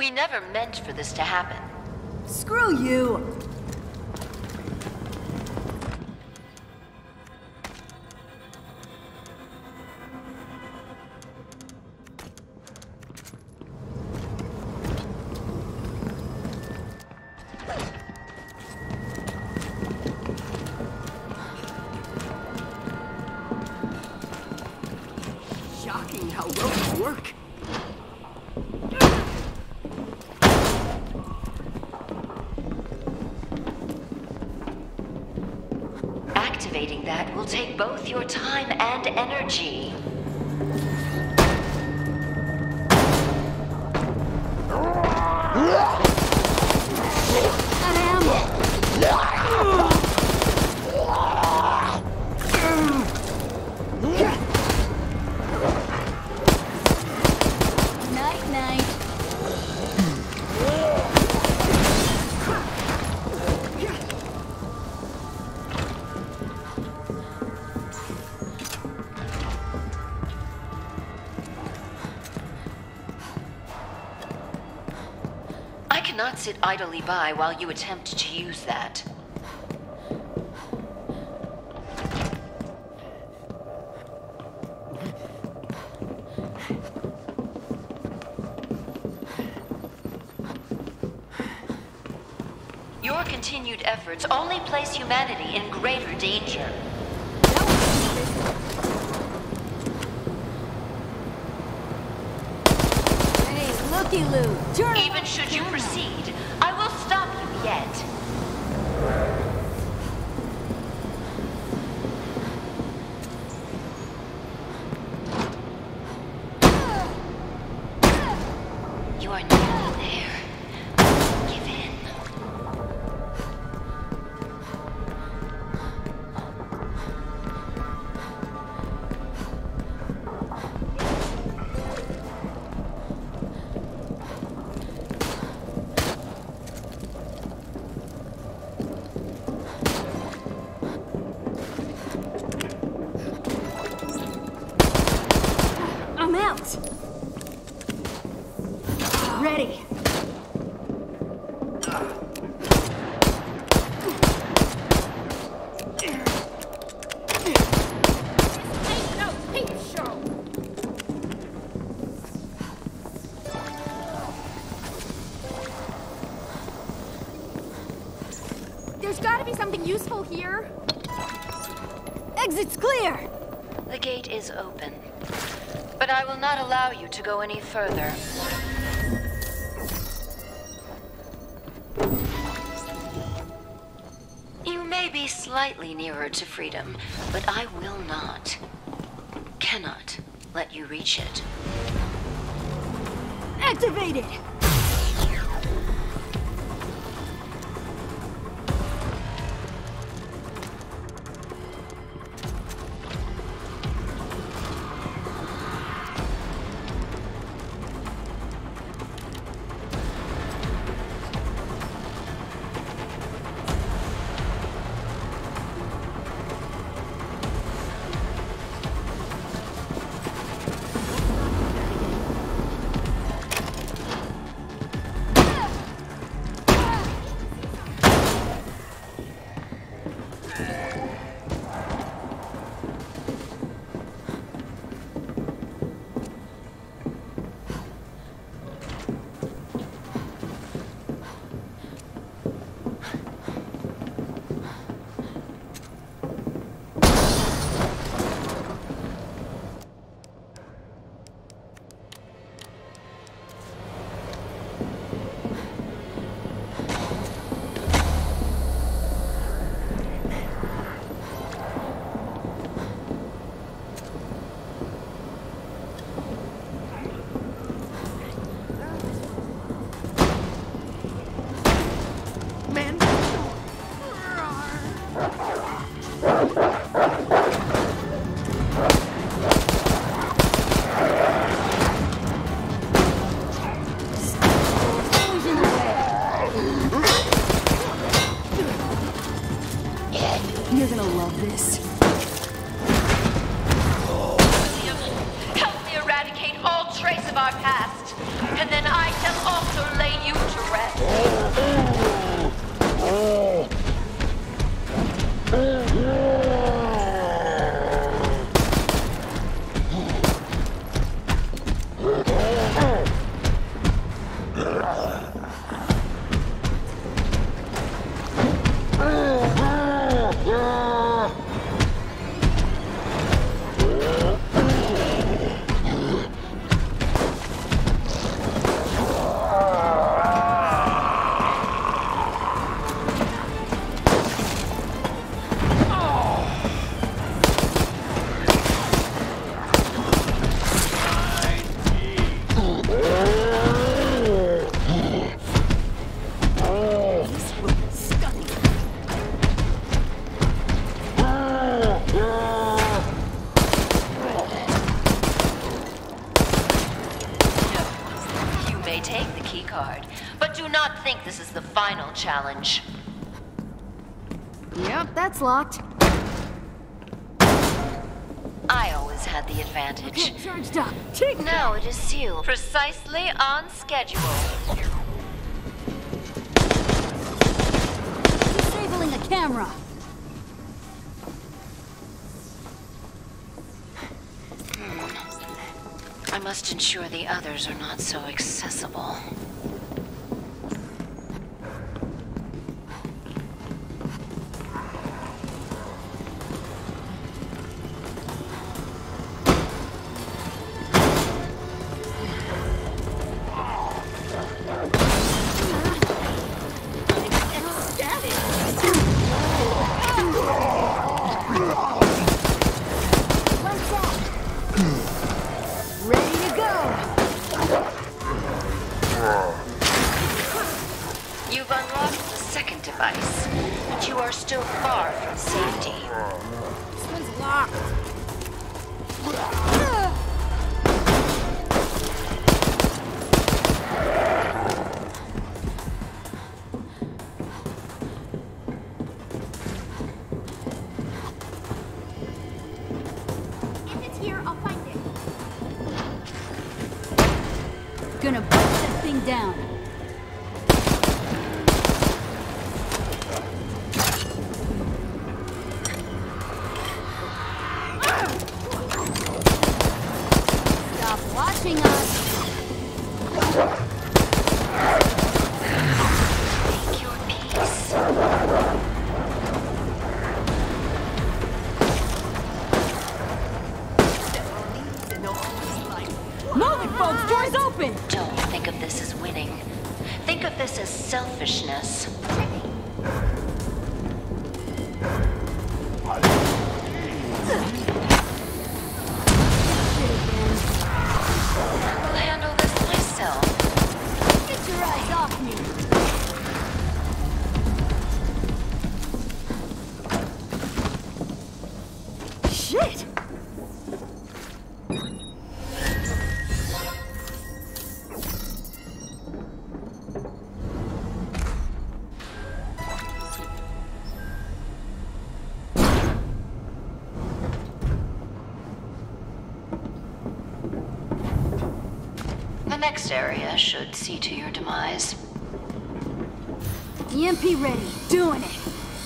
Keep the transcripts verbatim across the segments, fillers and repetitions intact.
We never meant for this to happen. Screw you! Shocking how ropes work. Activating that will take both your time and energy. Night, night. I cannot sit idly by while you attempt to use that. Your continued efforts only place humanity in greater danger. Hey, looky-loo! Turn! Even should you proceed, I will stop you yet. You are nearly there. Give in. I'm out! Ready. There's gotta be something useful here. Exit's clear! The gate is open, but I will not allow you to go any further. You may be slightly nearer to freedom, but I will not, cannot let you reach it. Activated! You're gonna love this. Help me eradicate all trace of our past, and then I shall also let challenge. Yep, that's locked. I always had the advantage. Get charged up. Take Now it is sealed. Precisely on schedule. disabling a camera. I must ensure the others are not so accessible. Ready to go. You've unlocked the second device, but you are still far from safety. This one's locked. If it's here, I'll find it. Gonna bust that thing down. Stop watching us. Make your peace. Move it, folks. Door's open. Don't think of this as winning. Think of this as selfishness. I'll handle this myself. Get your eyes off me. Shit! The next area should see to your demise. E M P ready. Doing it.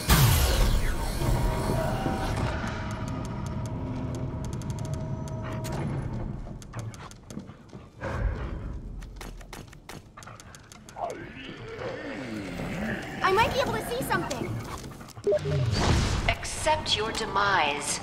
I might be able to see something. Accept your demise.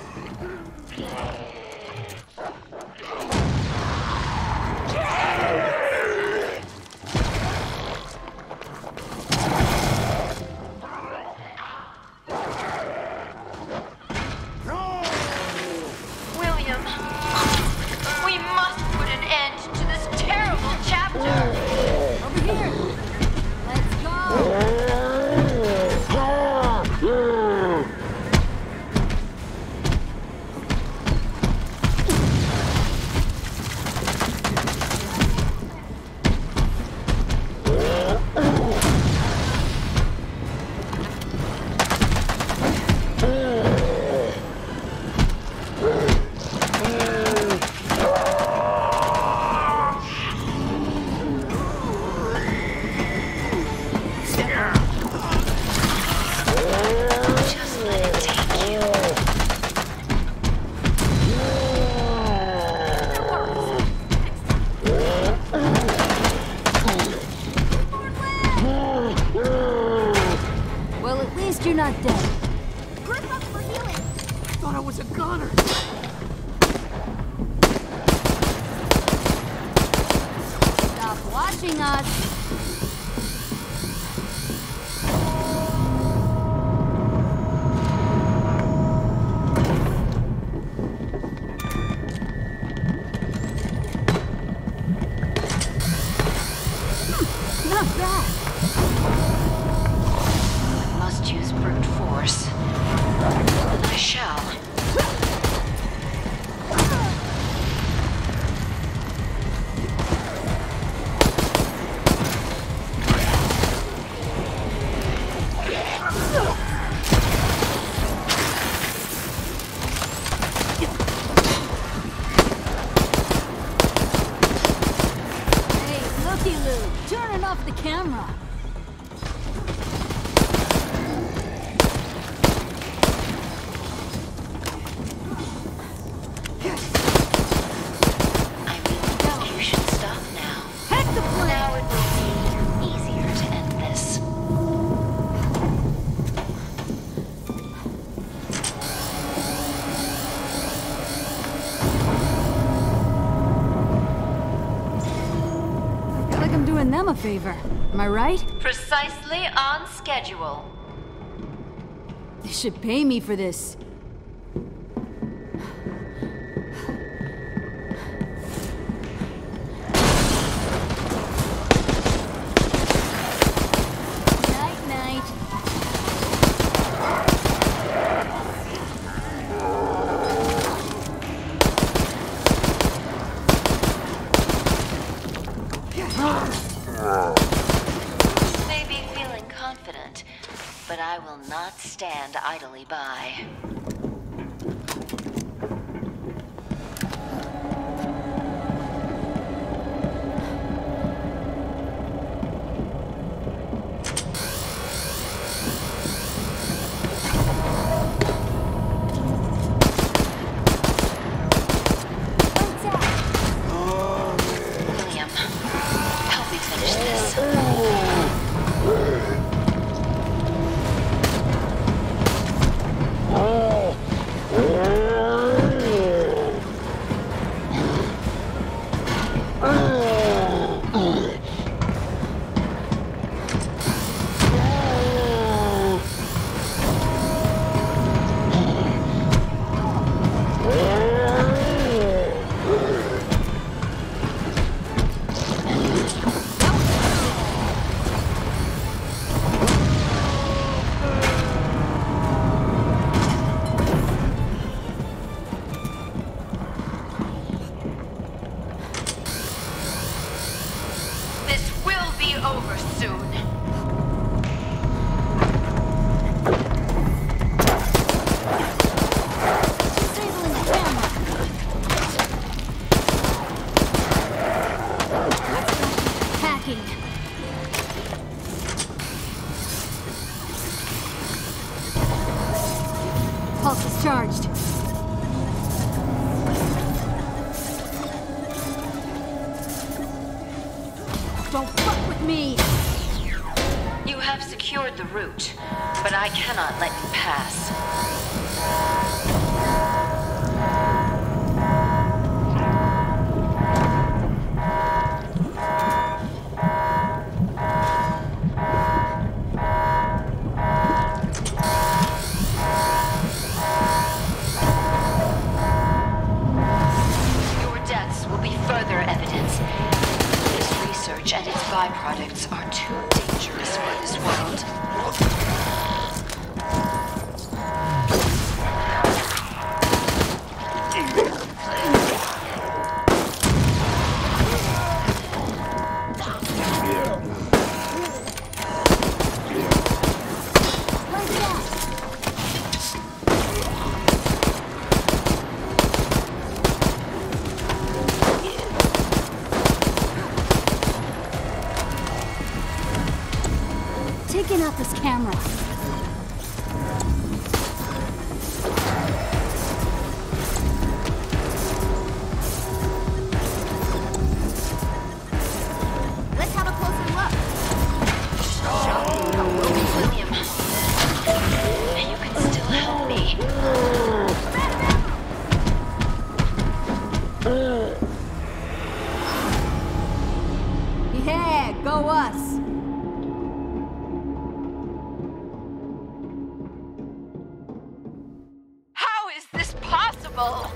William, we must put an end to this terrible chapter. Over here. Let's go. Just let it take you. Well, at least you're not dead. Grip up for healing. Thought I was a gunner. Stop watching us. Hmm, not bad. Must use brute force. I shall. them a favor. Am I right? Precisely on schedule. They should pay me for this. Night, night. You may be feeling confident, but I will not stand idly by. Lights out. William, help me finish this. This will be over soon. Disabling the camera. Hacking. Pulse is charged. Don't fuck with me! You have secured the route, but I cannot let you pass. Your deaths will be further evidence. This research and its byproducts are too dangerous for this world. Lights out. Taking out this camera. Let's have a closer look. William, you can still help me. Yeah, go us. How is this possible?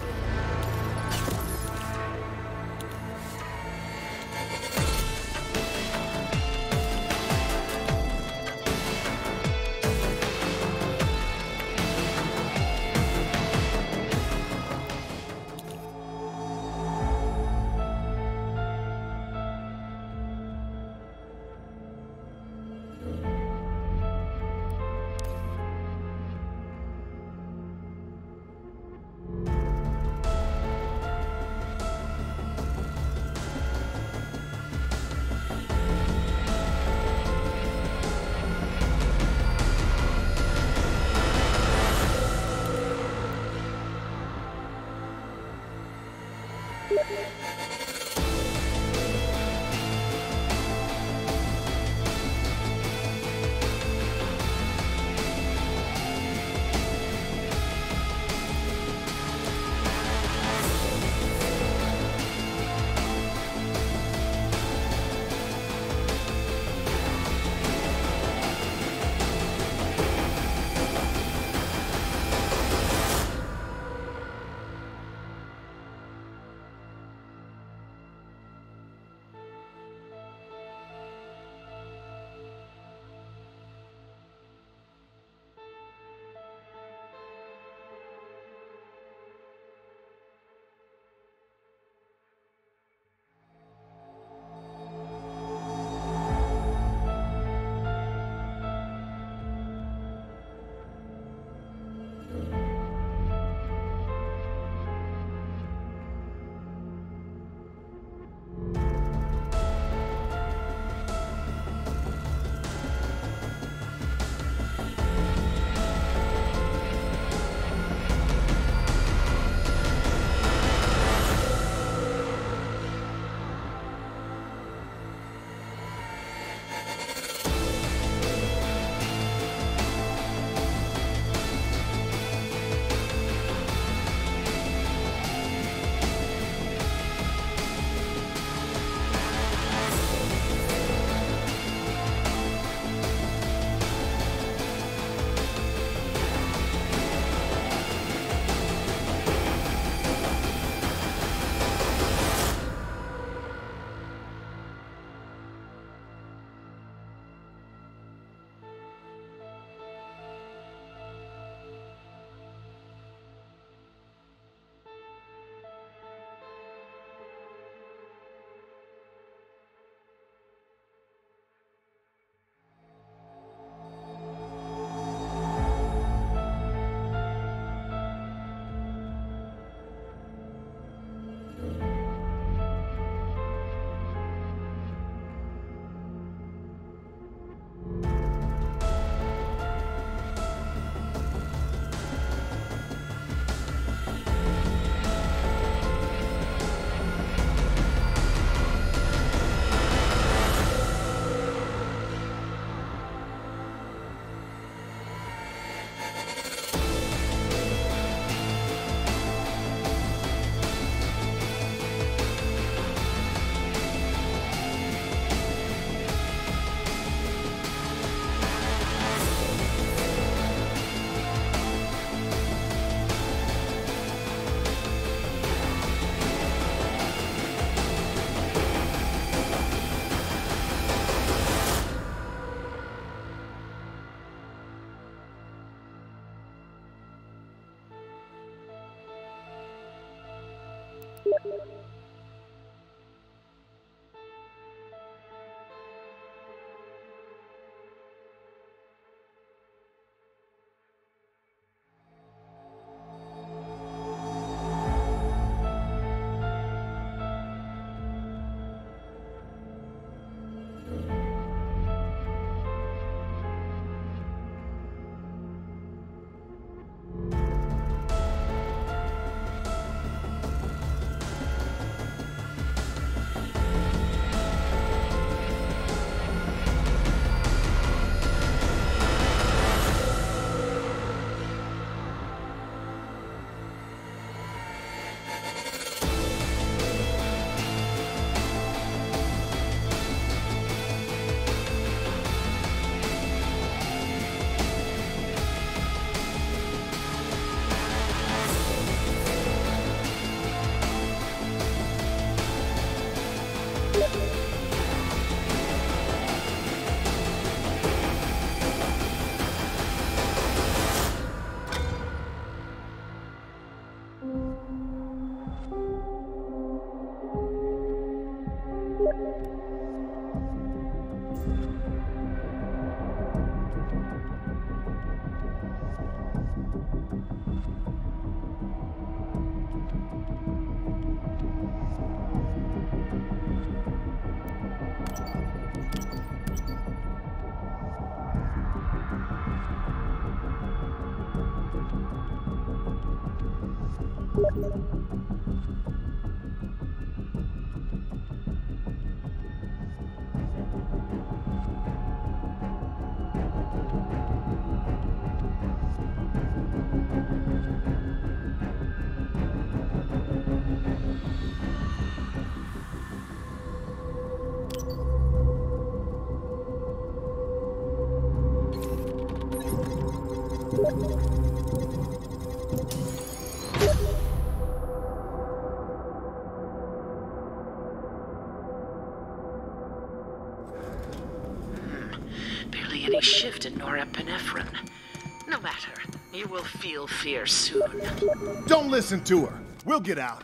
Barely any shift in norepinephrine. No matter. You will feel fear soon. Don't listen to her. We'll get out.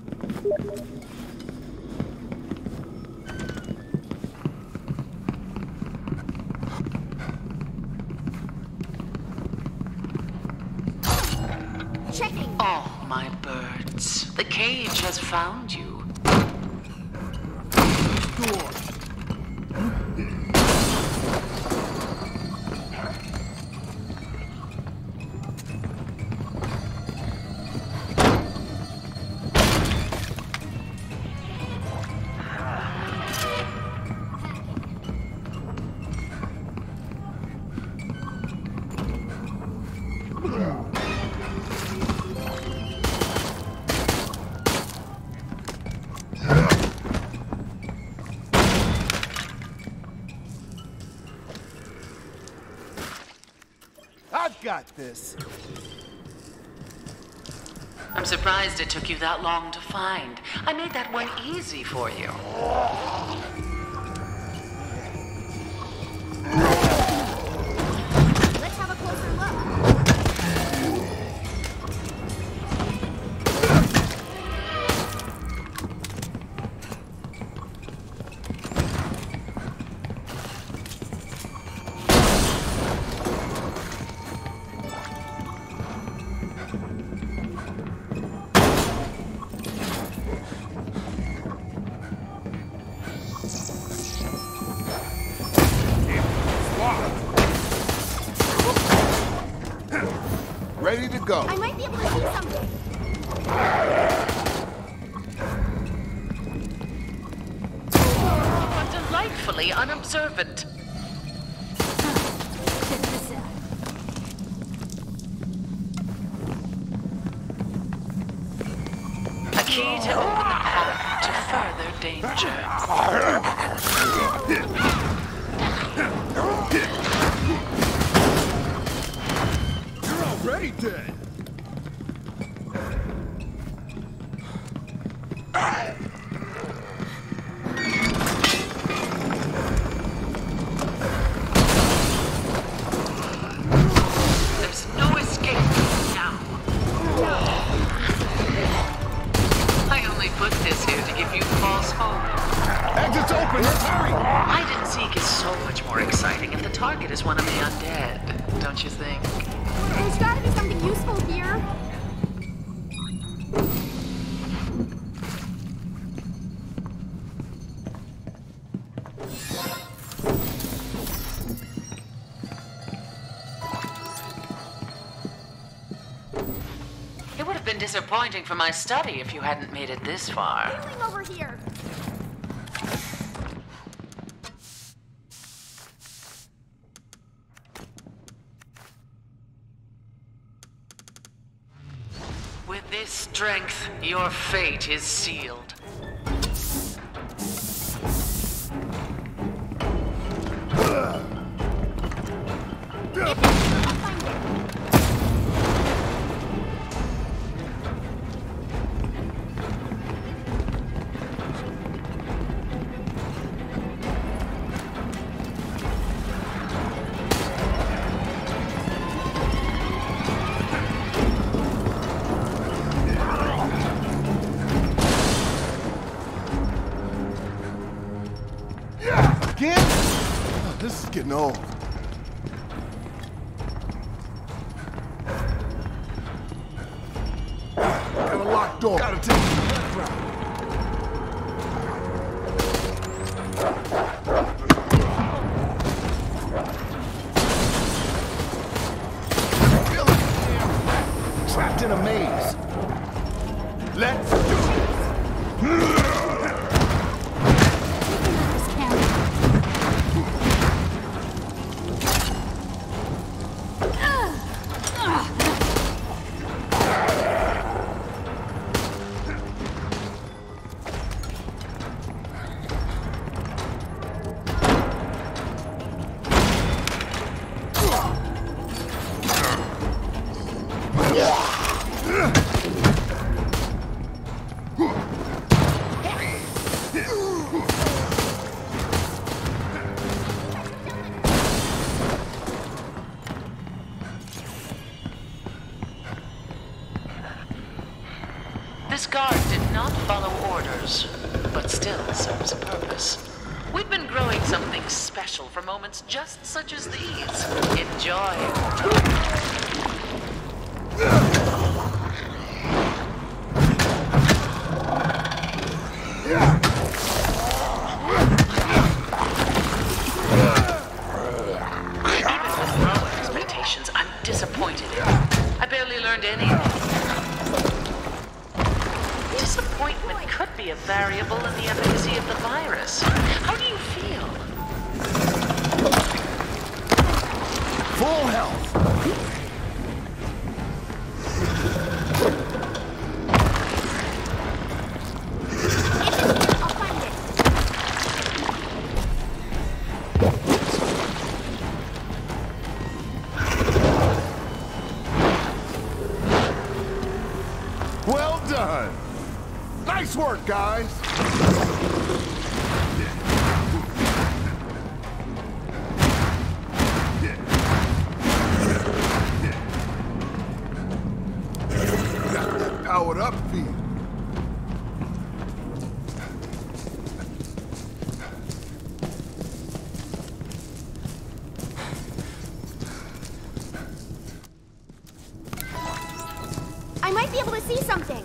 Checking. Oh, my birds. The cage has found you. Door. I've got this. I'm surprised it took you that long to find. I made that one easy for you. Let's have a closer look. Ready to go. I might be able to see something. But delightfully unobservant. Check this out. A key to open the path to further danger. You're already dead. There's no escape now. I only put this here to give you false hope. Exit's open. Let's hurry. Hide and seek is so much more exciting if the target is one of the undead, don't you think? There's gotta be something useful here. It would have been disappointing for my study if you hadn't made it this far. Feeling over here. With this strength, your fate is sealed. Again? Oh, this is getting old. Got a locked door. Gotta take the route. Trapped in a maze. Let's do it! This camera. This guard did not follow orders, but still serves a purpose. We've been growing something special for moments just such as these. Enjoy. Even with low expectations, I'm disappointed in you. I barely learned anything. Disappointment could be a variable in the efficacy of the virus. How do you feel? Full health. I'll find it. Well done. Nice work, guys. Got that powered up feel. I might be able to see something.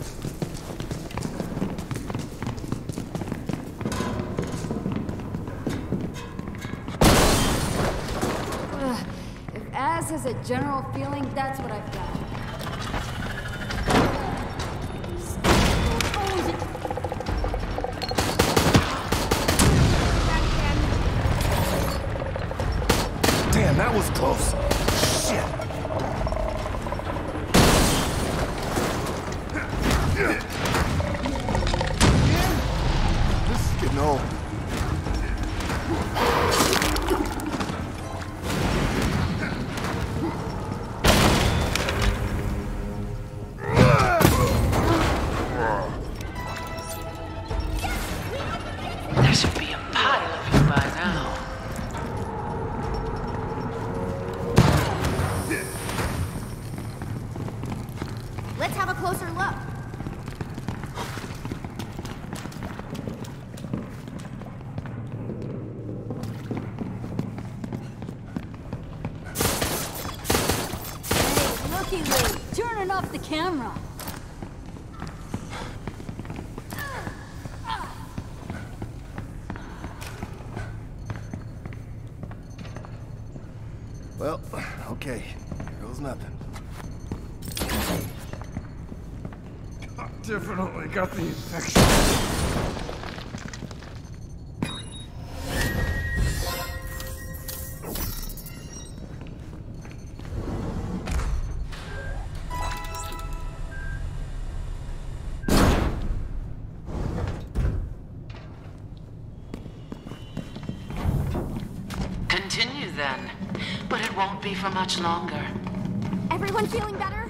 Ugh. If Az has a general feeling, that's what I've got. Damn, that was close. Shit. This is getting old. There should be a pile of you by now. Let's have a closer look. Hey, looky, Lee, turning off the camera. Well, okay. Here goes nothing. Definitely got the infection. Continue then, but it won't be for much longer. Everyone feeling better?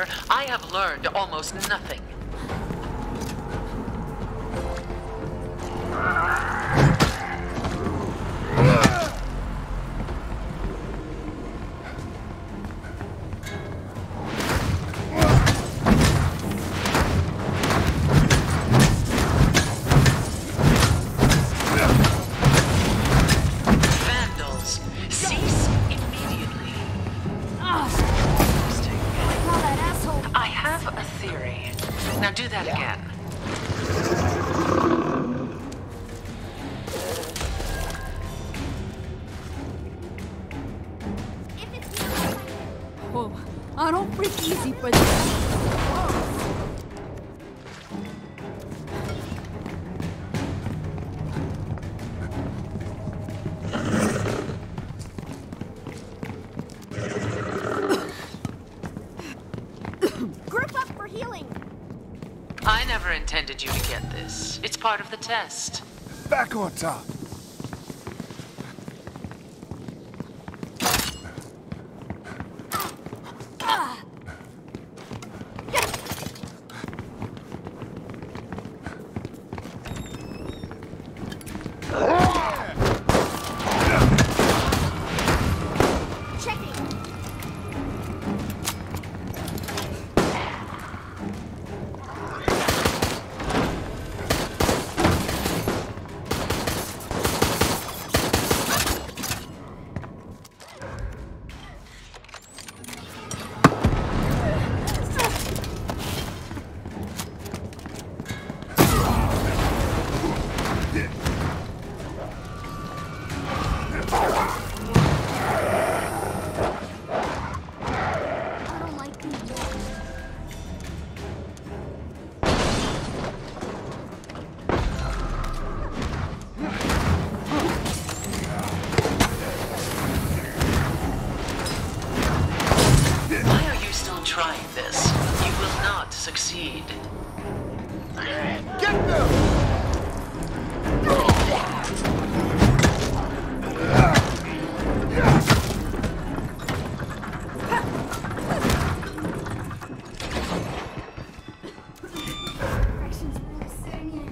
here, I have learned almost nothing. Vandals, cease immediately. Interesting. Call that asshole. I have a theory. Now do that again. If it's you, Whoa, I don't freak easy for this. group up for healing. I never intended you to get this. It's part of the test. Back on top. Checking. I don't like these walls. Why are you still trying this? You will not succeed. Get them! Fraction's really setting in.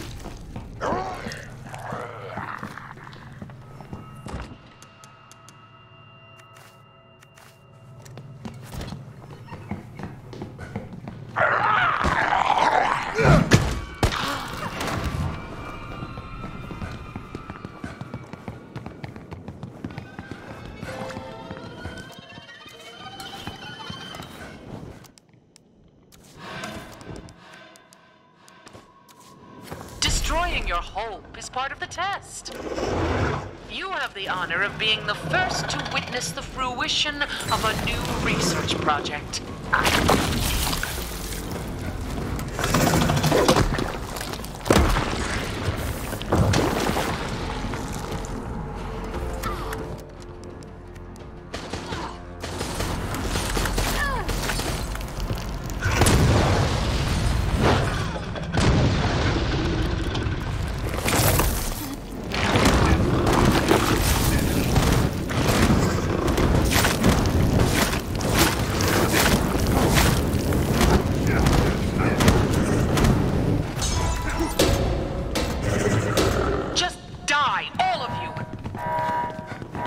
Destroying your hope is part of the test. You have the honor of being the first to witness the fruition of a new research project. Just die, all of you!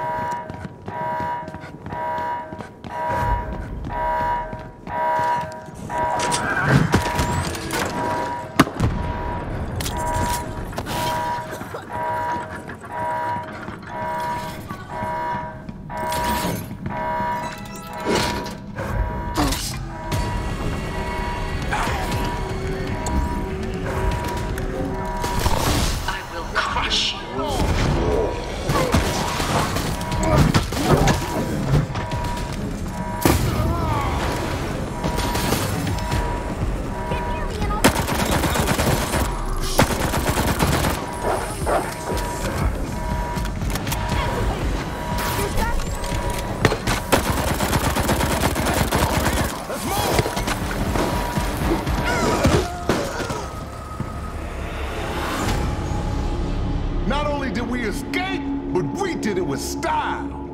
I will crush you all. Get near me and I'll... Here's that. Let's move! Not only did we escape, but we did it with style.